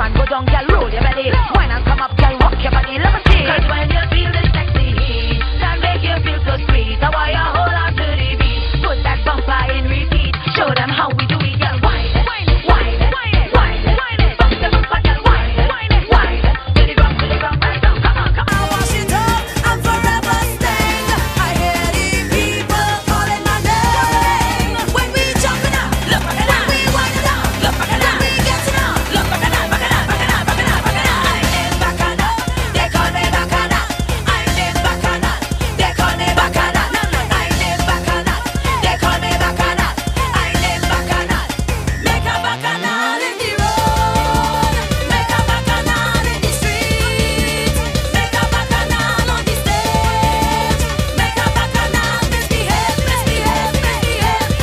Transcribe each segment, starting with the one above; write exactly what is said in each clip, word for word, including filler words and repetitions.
and go down, girl, roll your belly. Wine and come up, girl, rock your body, let me see. Cause when you feel this sexy heat, that make you feel so sweet. I want you hold on to the beat, put that bumper in repeat. Show them how we do it, girl. Wine it, wine it, wine it, wine it, wine it, wine it. Bump the bumper, girl, wine it, wine it, wine it. To the ground, to the ground, right down. Come on, come on. I wash it up, I'm forever stained. I hear the people calling my name. When we jumping up, look back at that. When we winding up, look back at that. When we getting up, look back at that, back at that, back at that, back at that, back at that. I'm in Bacchanal, they call me Bacchanal. I'm in Bacchanal, they call me Bacchanal. I'm in Bacchanal, they call me Bacchanal. I'm in Bacchanal. Make a Bacchanal in the road, make a Bacchanal in the street, make a Bacchanal on the stage, make a Bacchanal misbehave, misbehave, misbehave.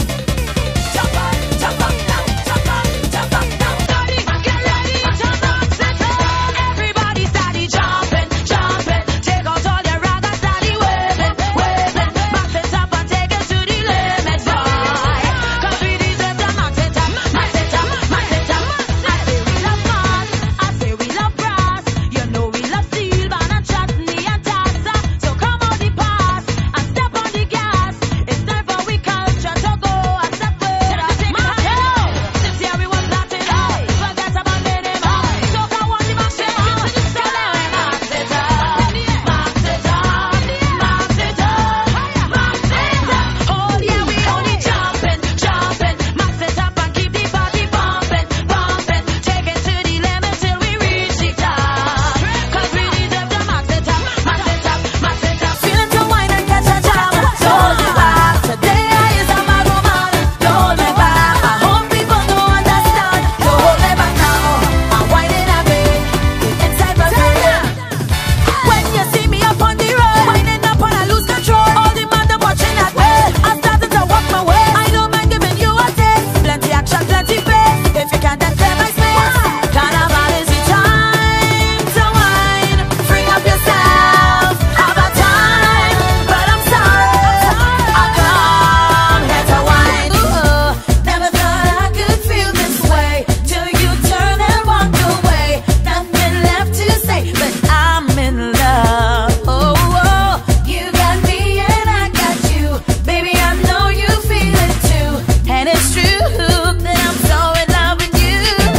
Jump up, jump up now, jump up, jump up now. Daddy, get ready to box it up. Everybody steady jumping, jumping. Take out all your raggers, steady waving, waving. Box it up and take it to the limit, boy. Cause we deserve to max it up, max it up, max it up. I say we love fun, I say we love brass. You know we love steel, band and chutney and tassa. So come on the pass and step on the gas. It's time for we culture to go a step further. Martel, this year we will blast it out. Forget about minimum. So come on the max it up. So now we max it up, max it up, max it up, max it up. Oh yeah, we only jumping, jumping. Max it up and keep the party bumping, bumping. Take it to the limit till we reach the top. Cause we deserve to max it up, max it up, max it up. Feeling to wine and catch a jam. Don't hold me back. Today I is a mad woman. Don't hold me back. I hope people don't understand. Don't hold me back now. I'm whining a bit inside my brain. When you see me up on the road, winding up and I lose control. All the man them watching at me. I'm starting to walk my way. I don't mind giving you a taste. Plenty action, plenty pace. If you can't then clear my space. Carnival is the time to wine. Free up yourself. Have a time. But I'm sorry, I come here to wine. Ooh, never thought I could feel this way till you turn and walk away. Nothing left to say, but I'm in love. Oh, oh, you got me and I got you. Baby, I know you feel it too. And it's true that I'm so in love with you.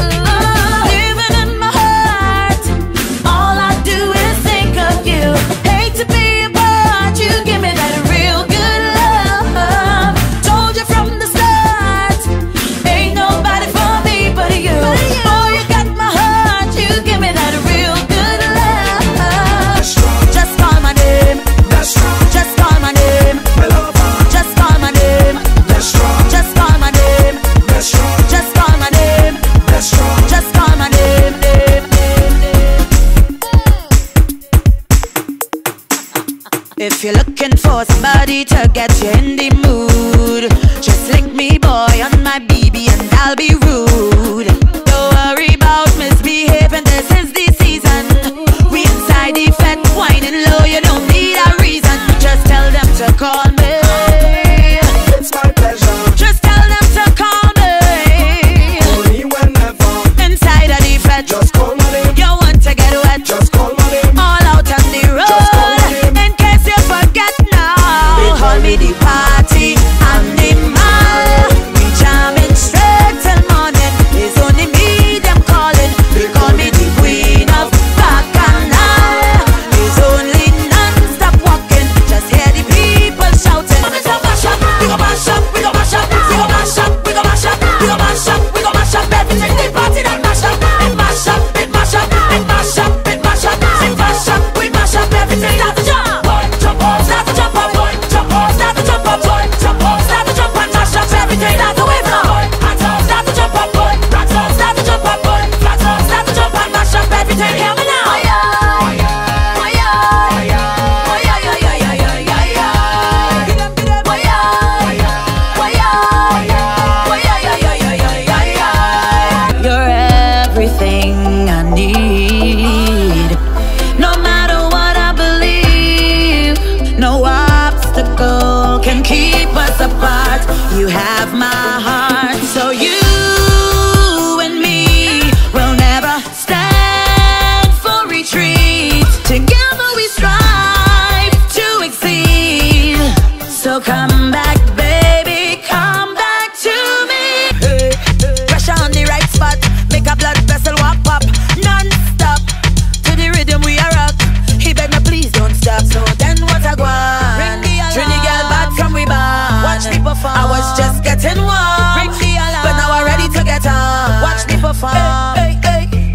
Living in my heart, all I do is think of you. Hate to be apart, you give me that real good love. Told you from the start, ain't nobody for me but you. Oh, you got my heart, you give me that real good love. Just call my name, just call my name, just call my name, just call my name, just call my name, just call my name, name, name, name. If you're looking for somebody to get you in the mood, just link me, boy, on my B B and I'll be rude. Don't worry about misbehaving, this is the season. We inside the fed, whining low, you don't need a reason. Just tell them to call me. It's my pleasure. Just tell them to call me. Only whenever. Inside of the fed, Just call my name. you want to get wet. Just call my name. All out on the Just call my road. name. In case you forget now, hold me the party animal. We jamming straight till morning.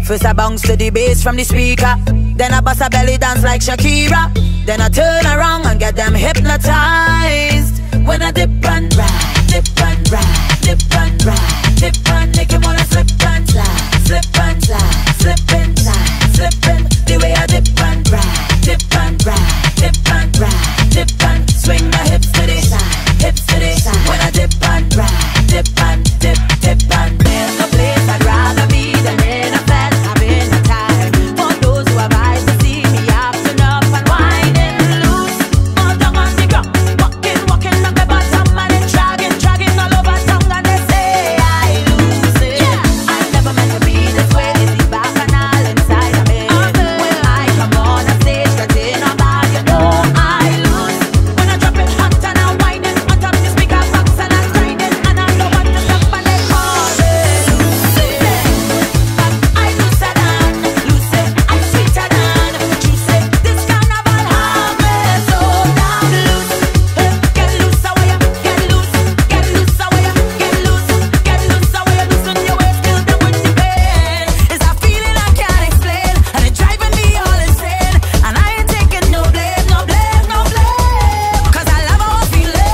First I bounce to the bass from the speaker, then I bust a belly dance like Shakira. Then I turn around and get them hypnotized. When I dip and ride, dip and ride, dip and ride, dip and make him wanna slip and slide, slip and slide, slip inside, slipping. The way I dip and ride, dip and ride, dip and ride, dip and swing my hips to the side, hips to the side. When I dip and ride, dip and dip, dip and there's no place I'd rather be than in a bed, having a time. For those who have eyes to see me acting up and whining loose, all down on the ground, walking, walking up the bottom and then dragging, dragging all over town and they say I lose it. Yeah. I never meant to be this way. It's the bacchanal inside of me. When I come on a stage, getting on by, you know I lose. When I drop it hot and I'm whining on top the speaker box and I'm grinding and I know what to stop and they call it lose it. I lose it and lose it. I sweeter than juice it. This carnival have me so down loose. Get loose away, get loose, get loose away, get loose, get loose away, loosen your waist, feel them with the pain. It's a feeling I can't explain, and it's driving me all insane. And I ain't taking no blame, no blame, no blame, 'cause I love how I feel it.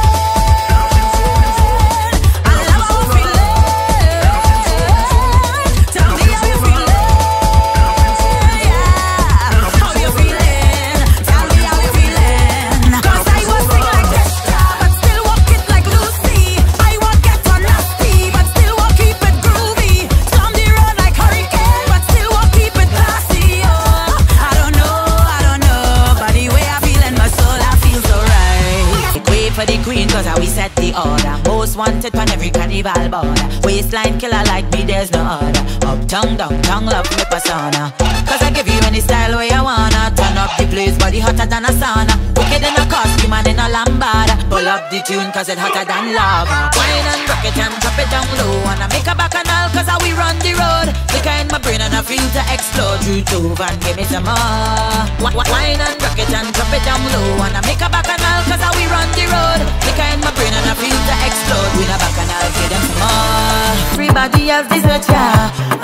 I love how I feel it. Tell me how you feel it. Yeah, how you feeling? Tell me how you feeling. 'Cause I was sing like Kesha, but still walk it like Lucy. I won't get on nasty, but still won't keep it groovy. Storm the road like hurricane, but still won't keep it classy. Oh, I don't know, I don't know, but the way I feel in my soul, I feel so right. Wait for the queen, 'cause I we set the order. Most wanted on every carnival border. Waistline killer like me, there's no other. Uptown, downtown, love me persona. 'Cause I give you any style where you wanna. Turn up the place, body hotter than a sauna. Wicked in a costume and in a lambada. Pull up the tune 'cause it hotter than lava. Wine and rock it and drop it down low. And I make a bacchanal 'cause I we run the road. Liquor in my brain and I feel to explode. You too, and give me some more. Wi- wi- Wine and rock it and drop it down low. And I make a bacchanal 'cause I we run the road. Liquor in my brain and I feel to explode. With a bacchanal, give them some more. Everybody else deserts ya.